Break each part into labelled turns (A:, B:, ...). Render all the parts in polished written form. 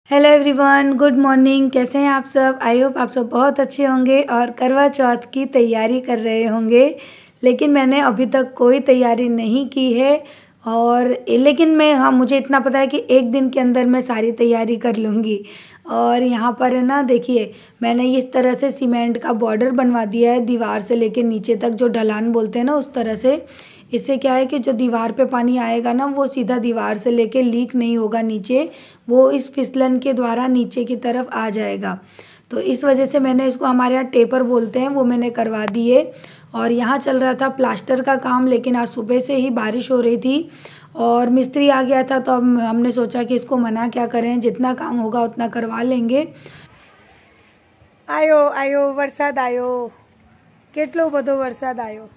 A: Hello everyone, good morning. कैसे हैं आप सब? आई होप आप सब बहुत अच्छे होंगे और करवा चौथ की तैयारी कर रहे होंगे। लेकिन मैंने अभी तक कोई तैयारी नहीं की है और लेकिन मुझे इतना पता है कि एक दिन के अंदर मैं सारी तैयारी कर लूँगी। और यहाँ पर है ना, देखिए मैंने इस तरह से सीमेंट का बॉर्डर बनवा दिया है, दीवार से लेकर नीचे तक, जो ढलान बोलते हैं ना उस तरह से। इससे क्या है कि जो दीवार पे पानी आएगा ना, वो सीधा दीवार से लेके लीक नहीं होगा नीचे, वो इस फिसलन के द्वारा नीचे की तरफ आ जाएगा। तो इस वजह से मैंने इसको, हमारे यहाँ टेपर बोलते हैं, वो मैंने करवा दिए। और यहाँ चल रहा था प्लास्टर का काम, लेकिन आज सुबह से ही बारिश हो रही थी और मिस्त्री आ गया था, तो अब हमने सोचा कि इसको मना क्या करें, जितना काम होगा उतना करवा लेंगे। आयो आयो वरसाद आयो, કેટલો બધો वरसाद आयो।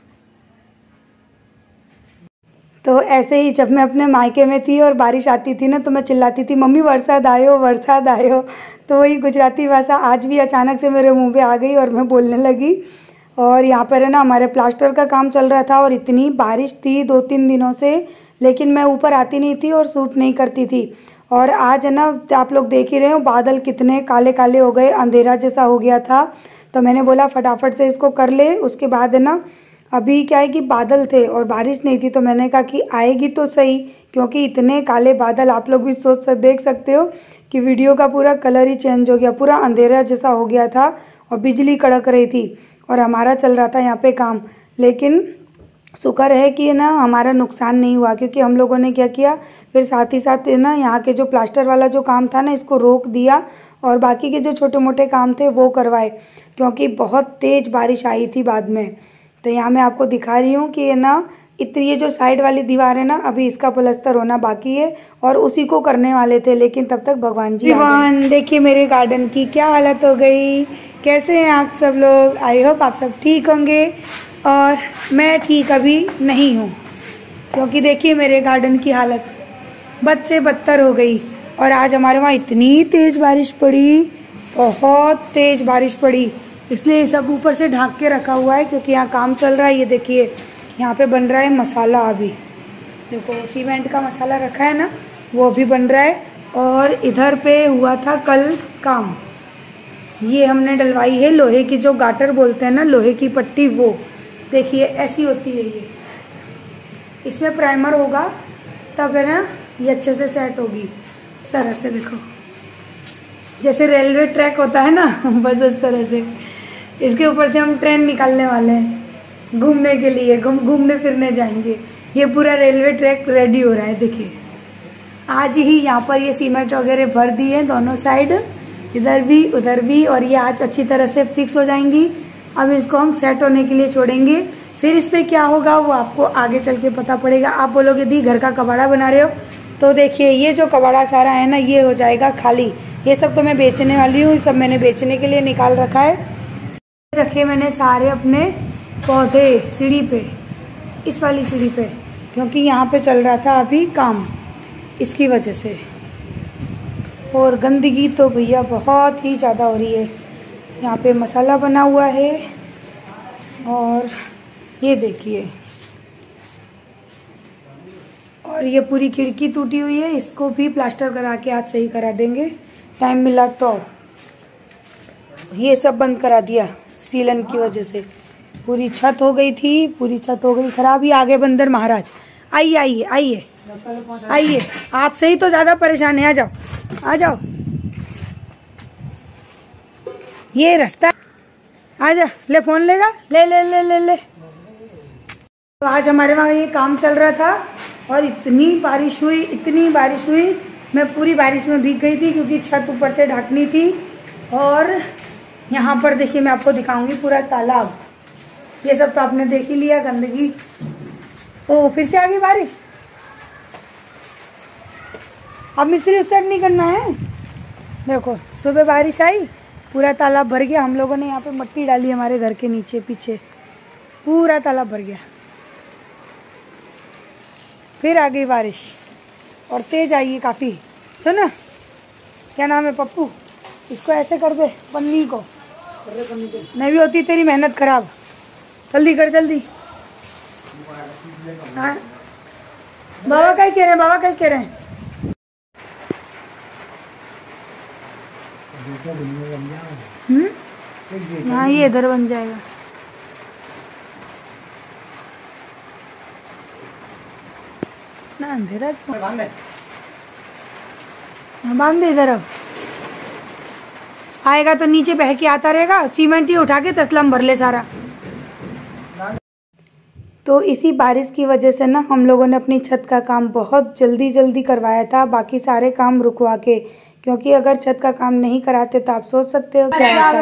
A: तो ऐसे ही जब मैं अपने मायके में थी और बारिश आती थी ना, तो मैं चिल्लाती थी, मम्मी वरसाद आयो वरसाद आयो। तो वही गुजराती भाषा आज भी अचानक से मेरे मुंह पे आ गई और मैं बोलने लगी। और यहाँ पर है ना, हमारे प्लास्टर का काम चल रहा था और इतनी बारिश थी 2-3 दिनों से, लेकिन मैं ऊपर आती नहीं थी और शूट नहीं करती थी। और आज है ना, आप लोग देख ही रहे हो, बादल कितने काले काले हो गए, अंधेरा जैसा हो गया था। तो मैंने बोला फटाफट से इसको कर ले। उसके बाद है ना, अभी क्या है कि बादल थे और बारिश नहीं थी, तो मैंने कहा कि आएगी तो सही, क्योंकि इतने काले बादल, आप लोग भी देख सकते हो कि वीडियो का पूरा कलर ही चेंज हो गया, पूरा अंधेरा जैसा हो गया था और बिजली कड़क रही थी और हमारा चल रहा था यहाँ पे काम। लेकिन शुक्र है कि ना हमारा नुकसान नहीं हुआ, क्योंकि हम लोगों ने क्या किया, फिर साथ ही साथ ना यहाँ के जो प्लास्टर वाला जो काम था ना, इसको रोक दिया और बाकी के जो छोटे मोटे काम थे वो करवाए, क्योंकि बहुत तेज़ बारिश आई थी बाद में। तो यहाँ मैं आपको दिखा रही हूँ कि ये ना, इतनी ये जो साइड वाली दीवार है ना, अभी इसका प्लास्टर होना बाकी है और उसी को करने वाले थे, लेकिन तब तक भगवान जी आ गए। देखिए मेरे गार्डन की क्या हालत हो गई। कैसे हैं आप सब लोग? आई होप आप सब ठीक होंगे और मैं ठीक अभी नहीं हूँ, क्योंकि देखिए मेरे गार्डन की हालत बद से बदतर हो गई। और आज हमारे वहाँ इतनी तेज़ बारिश पड़ी, बहुत तेज़ बारिश पड़ी, इसलिए सब ऊपर से ढाक के रखा हुआ है, क्योंकि यहाँ काम चल रहा है। ये देखिए यहाँ पे बन रहा है मसाला, अभी देखो सीमेंट का मसाला रखा है ना, वो अभी बन रहा है। और इधर पे हुआ था कल काम, ये हमने डलवाई है लोहे की, जो गाटर बोलते हैं ना, लोहे की पट्टी, वो देखिए ऐसी होती है ये। इसमें प्राइमर होगा तब है ना ये अच्छे से सेट होगी। इस तरह से देखो, जैसे रेलवे ट्रैक होता है ना, बस उस तरह से इसके ऊपर से हम ट्रेन निकालने वाले हैं घूमने के लिए, घूमने फिरने जाएंगे। ये पूरा रेलवे ट्रैक रेडी हो रहा है। देखिए आज ही यहाँ पर ये सीमेंट वगैरह भर दिए दोनों साइड, इधर भी उधर भी, और ये आज अच्छी तरह से फिक्स हो जाएंगी। अब इसको हम सेट होने के लिए छोड़ेंगे, फिर इस पर क्या होगा वो आपको आगे चल के पता पड़ेगा। आप बोलोगे दी घर का कबाड़ा बना रहे हो, तो देखिए ये जो कबाड़ा सारा है ना, ये हो जाएगा खाली। ये सब तो मैं बेचने वाली हूँ, सब मैंने बेचने के लिए निकाल रखा है। रखे मैंने सारे अपने पौधे सीढ़ी पे, इस वाली सीढ़ी पे, क्योंकि यहाँ पे चल रहा था अभी काम, इसकी वजह से। और गंदगी तो भैया बहुत ही ज़्यादा हो रही है। यहाँ पे मसाला बना हुआ है और ये देखिए, और ये पूरी खिड़की टूटी हुई है, इसको भी प्लास्टर करा के आज सही करा देंगे, टाइम मिला तो। ये सब बंद करा दिया सीलन की वजह से, पूरी छत हो गई थी, पूरी छत हो गई खराब। ही आगे बंदर महाराज, आइए आइए आइए आइए, आपसे ही तो ज्यादा परेशान है, आ जाओ आ जाओ, ये रास्ता, आजा, ले फोन लेगा, ले ले ले ले ले। तो आज हमारे वहाँ ये काम चल रहा था और इतनी बारिश हुई, इतनी बारिश हुई, मैं पूरी बारिश में भीग गई थी, क्योंकि छत ऊपर से ढकनी थी। और यहाँ पर देखिए मैं आपको दिखाऊंगी पूरा तालाब, ये सब तो आपने देख ही लिया, गंदगी। ओ फिर से आ गई बारिश, अब मिस्त्री स्टार्ट नहीं करना है। देखो सुबह बारिश आई, पूरा तालाब भर गया। हम लोगों ने यहाँ पे मट्टी डाली हमारे घर के नीचे पीछे, पूरा तालाब भर गया। फिर आ गई बारिश और तेज आई है काफी। सुना क्या नाम है, पप्पू, इसको ऐसे कर दे पन्नी को, नहीं भी होती तेरी मेहनत खराब, जल्दी कर जल्दी। हाँ बाबा क्या कह रहे हैं, बाबा क्या कह रहे हैं? हाँ ये इधर बन जाएगा। ना अंधेरा बांध दे इधर। अब आएगा तो नीचे बह के आता रहेगा, सीमेंट ही उठा के तसला में भर ले सारा। तो इसी बारिश की वजह से ना हम लोगों ने अपनी छत का काम बहुत जल्दी जल्दी करवाया था, बाकी सारे काम रुकवा के, क्योंकि अगर छत का काम नहीं कराते तो आप सोच सकते हो क्या होता।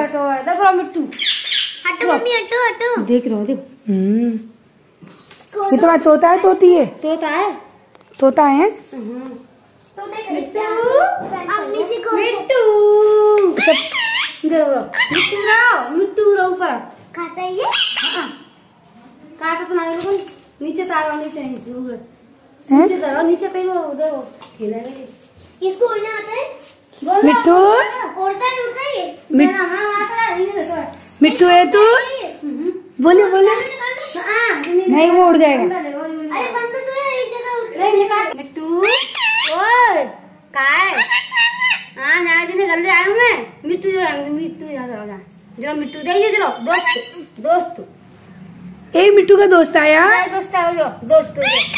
A: देख रहे हो, देखो ये तुम्हारा तोता है तोती है? तोता है। तोता है?
B: नीचे तारा नीचे नीचे तारा नीचे पे वो देखो खेला है इसको ना आता है
A: मिट्टू।
B: उड़ता है
A: मिट्टू है तू? बोले बोले नहीं, वो उड़ जाएगा।
B: अरे बंद तो है एक जगह। मिट्टू ओए काय हां ना जिने जल्दी आया हूं मैं। मिट्टू यहां जा जरा मिट्टू दे ये जरा दोस्त
A: ए मिट्टू का दोस्त आया।
B: दोस्त आओ जरा दोस्त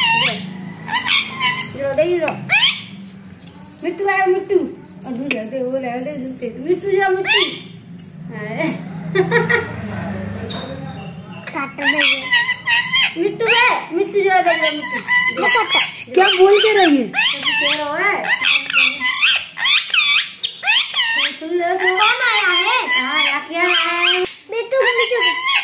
B: जरा दे जरा मिट्टू आया मिट्टू अधू दे वो ले दे मिट्टू जा मिट्टू काट दे मिट्टू है मिट्टू जरा दे मिट्टू
A: क्या बोल के रही है?
B: कह रहा है सुन ले कौन आया है? हां या क्या है मिट्टू मिट्टू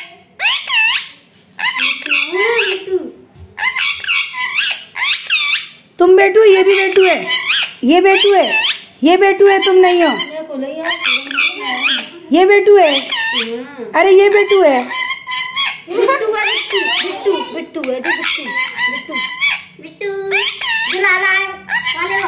A: तुम बेटू, ये भी बेटू है, ये बेटू है, ये बेटू है, तुम नहीं हो। ये बेटू है, अरे ये बेटू है।
B: बिट्टू है बिट्टू बिट्टू है बिट्टू बिट्टू बिट्टू जला रहा है वाले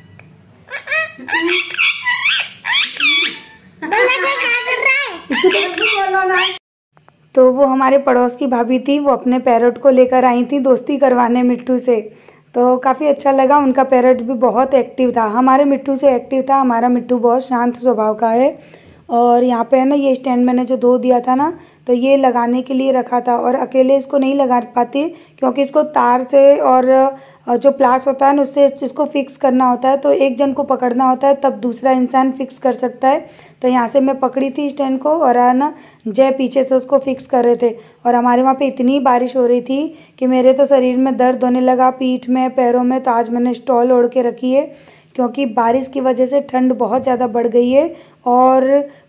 A: तो वो हमारे पड़ोस की भाभी थी, वो अपने पैरट को लेकर आई थी दोस्ती करवाने मिट्टू से। तो काफ़ी अच्छा लगा, उनका पैरट भी बहुत एक्टिव था, हमारे मिट्टू से एक्टिव था। हमारा मिट्टू बहुत शांत स्वभाव का है। और यहाँ पे है ना ये स्टैंड मैंने जो धो दिया था ना, तो ये लगाने के लिए रखा था, और अकेले इसको नहीं लगा पाती क्योंकि इसको तार से और जो प्लास होता है ना उससे इसको फिक्स करना होता है, तो एक जन को पकड़ना होता है तब दूसरा इंसान फिक्स कर सकता है। तो यहाँ से मैं पकड़ी थी स्टैंड को, और है ना जय पीछे से उसको फिक्स कर रहे थे। और हमारे वहाँ पे इतनी बारिश हो रही थी कि मेरे तो शरीर में दर्द होने लगा, पीठ में पैरों में। तो आज मैंने स्टॉल ओढ़ के रखी है क्योंकि बारिश की वजह से ठंड बहुत ज़्यादा बढ़ गई है। और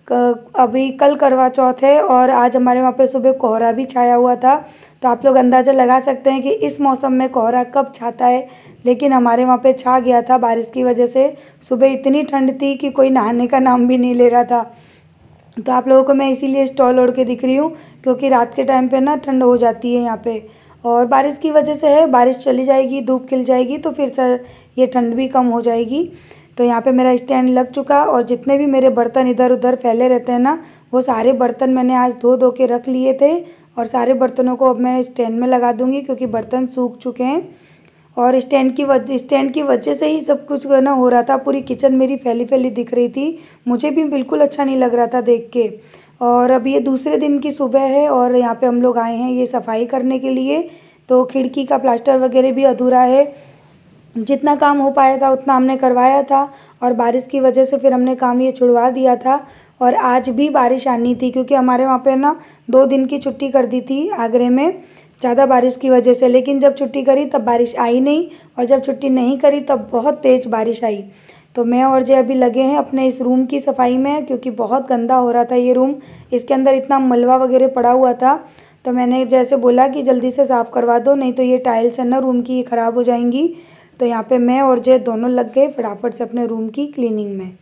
A: अभी कल करवा चौथ है और आज हमारे वहाँ पे सुबह कोहरा भी छाया हुआ था। तो आप लोग अंदाज़ा लगा सकते हैं कि इस मौसम में कोहरा कब छाता है, लेकिन हमारे वहाँ पे छा गया था बारिश की वजह से। सुबह इतनी ठंड थी कि कोई नहाने का नाम भी नहीं ले रहा था। तो आप लोगों को मैं इसीलिए स्टॉल ओढ़ के दिख रही हूँ क्योंकि रात के टाइम पे ना ठंड हो जाती है यहाँ पे, और बारिश की वजह से है। बारिश चली जाएगी, धूप खिल जाएगी तो फिर ये ठंड भी कम हो जाएगी। तो यहाँ पे मेरा स्टैंड लग चुका, और जितने भी मेरे बर्तन इधर उधर फैले रहते हैं ना, वो सारे बर्तन मैंने आज धो के रख लिए थे, और सारे बर्तनों को अब मैं स्टैंड में लगा दूँगी क्योंकि बर्तन सूख चुके हैं। और स्टैंड की वजह से ही सब कुछ ना हो रहा था। पूरी किचन मेरी फैली फैली दिख रही थी, मुझे भी बिल्कुल अच्छा नहीं लग रहा था देख के। और अब ये दूसरे दिन की सुबह है और यहाँ पे हम लोग आए हैं ये सफाई करने के लिए। तो खिड़की का प्लास्टर वगैरह भी अधूरा है, जितना काम हो पाया था उतना हमने करवाया था, और बारिश की वजह से फिर हमने काम ये छुड़वा दिया था। और आज भी बारिश आनी थी क्योंकि हमारे वहाँ पे ना 2 दिन की छुट्टी कर दी थी आगरे में ज़्यादा बारिश की वजह से, लेकिन जब छुट्टी करी तब बारिश आई नहीं, और जब छुट्टी नहीं करी तब बहुत तेज़ बारिश आई। तो मैं और जय अभी लगे हैं अपने इस रूम की सफाई में क्योंकि बहुत गंदा हो रहा था ये रूम। इसके अंदर इतना मलबा वगैरह पड़ा हुआ था, तो मैंने जैसे बोला कि जल्दी से साफ़ करवा दो, नहीं तो ये टाइल्स है ना रूम की ख़राब हो जाएंगी। तो यहाँ पे मैं और जय दोनों लग गए फटाफट से अपने रूम की क्लीनिंग में।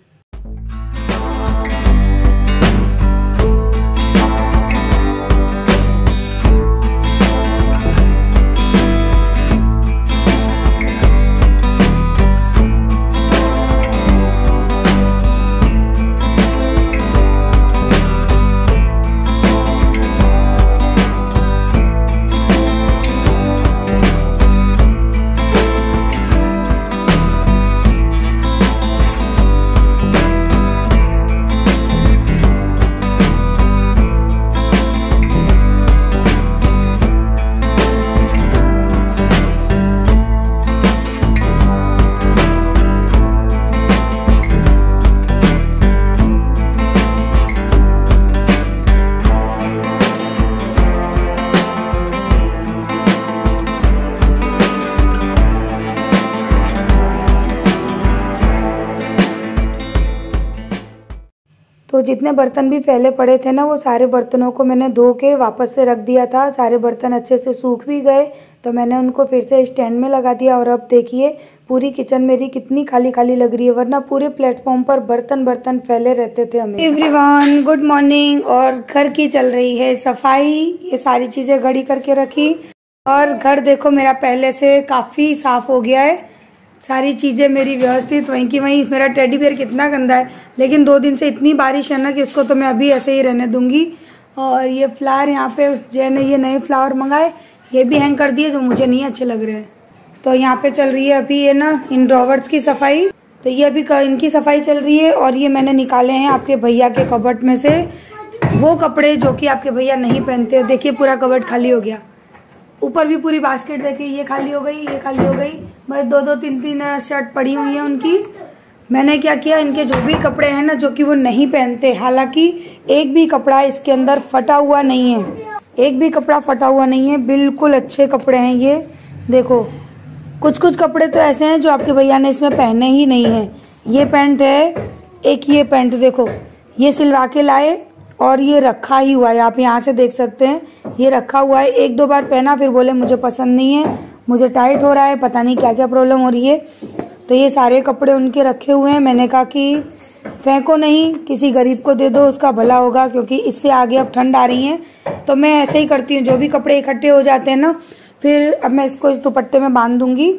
A: तो जितने बर्तन भी फैले पड़े थे ना, वो सारे बर्तनों को मैंने धो के वापस से रख दिया था। सारे बर्तन अच्छे से सूख भी गए तो मैंने उनको फिर से स्टैंड में लगा दिया। और अब देखिए पूरी किचन मेरी कितनी खाली खाली लग रही है, वरना पूरे प्लेटफॉर्म पर बर्तन बर्तन फैले रहते थे हमें। Everyone good morning. और घर की चल रही है सफाई, ये सारी चीजें घड़ी करके रखी और घर देखो मेरा पहले से काफी साफ हो गया है। सारी चीजें मेरी व्यवस्थित वहीं की वहीं। मेरा टेडी बियर कितना गंदा है, लेकिन 2 दिन से इतनी बारिश है ना कि इसको तो मैं अभी ऐसे ही रहने दूंगी। और ये फ्लावर यहाँ पे जय ने ये नए फ्लावर मंगाए, ये भी हैंग कर दिए जो मुझे नहीं अच्छे लग रहे हैं। तो यहाँ पे चल रही है अभी ये ना इन ड्रॉवर्स की सफाई। तो ये अभी इनकी सफाई चल रही है। और ये मैंने निकाले हैं आपके भैया के कबर्ड में से वो कपड़े जो कि आपके भैया नहीं पहनते। देखिए पूरा कबर्ड खाली हो गया। ऊपर भी पूरी बास्केट देखिए, ये खाली हो गई, ये खाली हो गई। बस 2-2 3-3 शर्ट पड़ी हुई है उनकी। मैंने क्या किया, इनके जो भी कपड़े हैं ना जो कि वो नहीं पहनते, हालांकि एक भी कपड़ा इसके अंदर फटा हुआ नहीं है, एक भी कपड़ा फटा हुआ नहीं है, बिल्कुल अच्छे कपड़े हैं ये। देखो कुछ कुछ कपड़े तो ऐसे हैं जो आपके भैया ने इसमें पहने ही नहीं है। ये पैंट है, एक ये पैंट देखो, ये सिलवा के लाए और ये रखा ही हुआ है, आप यहाँ से देख सकते हैं, ये रखा हुआ है। 1-2 बार पहना फिर बोले मुझे पसंद नहीं है, मुझे टाइट हो रहा है, पता नहीं क्या क्या प्रॉब्लम हो रही है। तो ये सारे कपड़े उनके रखे हुए हैं। मैंने कहा कि फेंको नहीं, किसी गरीब को दे दो, उसका भला होगा, क्योंकि इससे आगे अब ठंड आ रही है। तो मैं ऐसे ही करती हूँ, जो भी कपड़े इकट्ठे हो जाते हैं ना, फिर अब मैं इसको इस दुपट्टे में बांध दूंगी।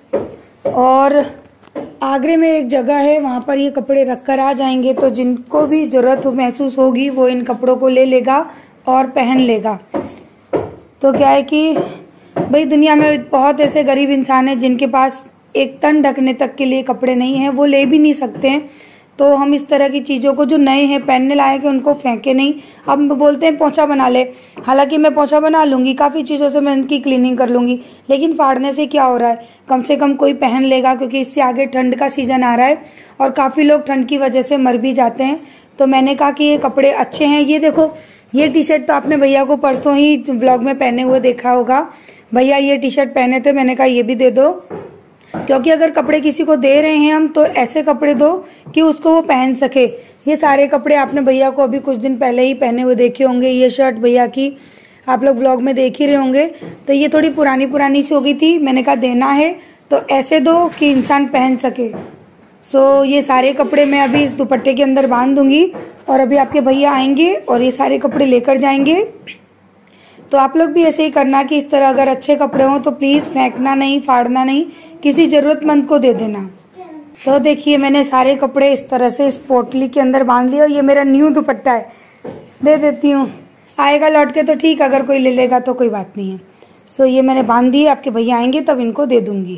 A: और आगरे में एक जगह है, वहां पर ये कपड़े रखकर आ जाएंगे, तो जिनको भी जरूरत महसूस होगी वो इन कपड़ों को ले लेगा और पहन लेगा। तो क्या है कि भाई दुनिया में बहुत ऐसे गरीब इंसान हैं जिनके पास एक तन ढकने तक के लिए कपड़े नहीं है, वो ले भी नहीं सकते हैं। तो हम इस तरह की चीजों को जो नए हैं पहनने लायक है उनको फेंके नहीं। अब बोलते हैं पोंछा बना ले, हालांकि मैं पोंछा बना लूंगी, काफी चीजों से मैं इनकी क्लीनिंग कर लूंगी, लेकिन फाड़ने से क्या हो रहा है, कम से कम कोई पहन लेगा, क्योंकि इससे आगे ठंड का सीजन आ रहा है और काफी लोग ठंड की वजह से मर भी जाते हैं। तो मैंने कहा कि ये कपड़े अच्छे हैं। ये देखो, ये टी शर्ट तो आपने भैया को परसों ही ब्लॉग में पहने हुए देखा होगा। भैया ये टी शर्ट पहने थे, मैंने कहा ये भी दे दो, क्योंकि अगर कपड़े किसी को दे रहे हैं हम तो ऐसे कपड़े दो कि उसको वो पहन सके। ये सारे कपड़े आपने भैया को अभी कुछ दिन पहले ही पहने हुए देखे होंगे। ये शर्ट भैया की आप लोग व्लॉग में देख ही रहे होंगे। तो ये थोड़ी पुरानी पुरानी सी हो गई थी, मैंने कहा देना है तो ऐसे दो कि इंसान पहन सके। सो ये सारे कपड़े मैं अभी इस दुपट्टे के अंदर बांध दूंगी और अभी आपके भैया आएंगे और ये सारे कपड़े लेकर जाएंगे। तो आप लोग भी ऐसे ही करना कि इस तरह अगर अच्छे कपड़े हों तो प्लीज फेंकना नहीं, फाड़ना नहीं, किसी जरूरतमंद को दे देना। तो देखिए मैंने सारे कपड़े इस तरह से इस पोटली के अंदर बांध लिया और ये मेरा न्यू दुपट्टा है, दे देती हूँ, आएगा लौट के तो ठीक, अगर कोई ले लेगा तो कोई बात नहीं है। सो ये मैंने बांध दिए, आपके भैया आएंगे तब इनको दे दूंगी।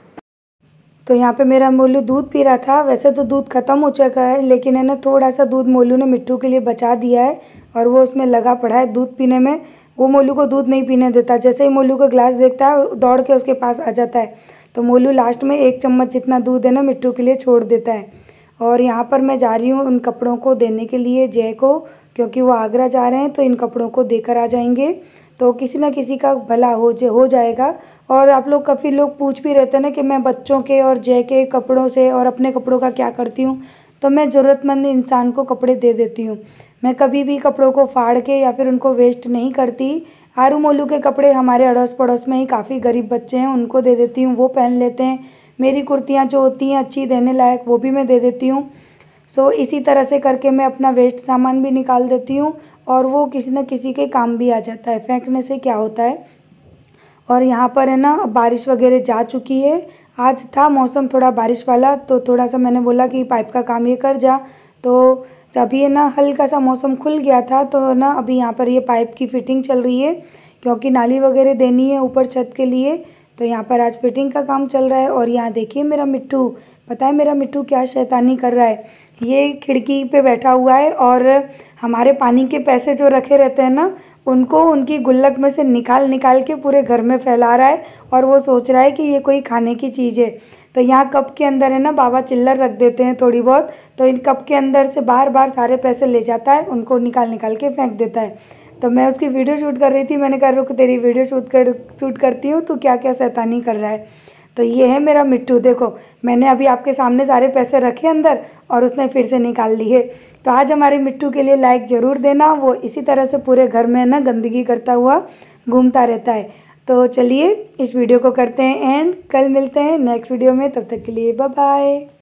A: तो यहाँ पे मेरा मोलू दूध पी रहा था। वैसे तो दूध खत्म हो चुका है, लेकिन है ना थोड़ा सा दूध मोलू ने मिट्टू के लिए बचा दिया है और वो उसमें लगा पड़ा है दूध पीने में। वो मोलू को दूध नहीं पीने देता, जैसे ही मोलू को ग्लास देखता है दौड़ के उसके पास आ जाता है। तो मोलू लास्ट में 1 चम्मच जितना दूध है ना मिट्टू के लिए छोड़ देता है। और यहाँ पर मैं जा रही हूँ उन कपड़ों को देने के लिए जय को, क्योंकि वो आगरा जा रहे हैं तो इन कपड़ों को देकर आ जाएंगे, तो किसी ना किसी का भला हो जाएगा। और आप लोग काफ़ी लोग पूछ भी रहते हैं ना कि मैं बच्चों के और जय के कपड़ों से और अपने कपड़ों का क्या करती हूँ। तो मैं ज़रूरतमंद इंसान को कपड़े दे देती हूँ। मैं कभी भी कपड़ों को फाड़ के या फिर उनको वेस्ट नहीं करती। आरू मोलू के कपड़े हमारे अड़ोस पड़ोस में ही काफ़ी गरीब बच्चे हैं, उनको दे देती हूँ, वो पहन लेते हैं। मेरी कुर्तियाँ जो होती हैं अच्छी देने लायक, वो भी मैं दे देती हूँ। सो इसी तरह से करके मैं अपना वेस्ट सामान भी निकाल देती हूँ और वो किसी न किसी के काम भी आ जाता है। फेंकने से क्या होता है। और यहाँ पर है ना बारिश वगैरह जा चुकी है। आज था मौसम थोड़ा बारिश वाला, तो थोड़ा सा मैंने बोला कि पाइप का काम ये कर जा, तो अभी है ना हल्का सा मौसम खुल गया था। तो ना अभी यहाँ पर ये पाइप की फिटिंग चल रही है, क्योंकि नाली वगैरह देनी है ऊपर छत के लिए। तो यहाँ पर आज फिटिंग का काम चल रहा है। और यहाँ देखिए मेरा मिट्टू, पता है मेरा मिट्टू क्या शैतानी कर रहा है। ये खिड़की पे बैठा हुआ है और हमारे पानी के पैसे जो रखे रहते हैं ना, उनको उनकी गुल्लक में से निकाल निकाल के पूरे घर में फैला रहा है और वो सोच रहा है कि ये कोई खाने की चीज़ है। तो यहाँ कप के अंदर है ना बाबा चिल्लर रख देते हैं थोड़ी बहुत, तो इन कप के अंदर से बार बार सारे पैसे ले जाता है, उनको निकाल निकाल के फेंक देता है। तो मैं उसकी वीडियो शूट कर रही थी, मैंने कहा रुक तेरी वीडियो शूट करती हूँ, तू क्या क्या शैतानी कर रहा है। तो ये है मेरा मिट्टू। देखो मैंने अभी आपके सामने सारे पैसे रखे अंदर और उसने फिर से निकाल लिए। तो आज हमारे मिट्टू के लिए लाइक ज़रूर देना, वो इसी तरह से पूरे घर में ना गंदगी करता हुआ घूमता रहता है। तो चलिए इस वीडियो को करते हैं एंड, कल मिलते हैं नेक्स्ट वीडियो में, तब तक के लिए बाय बाय।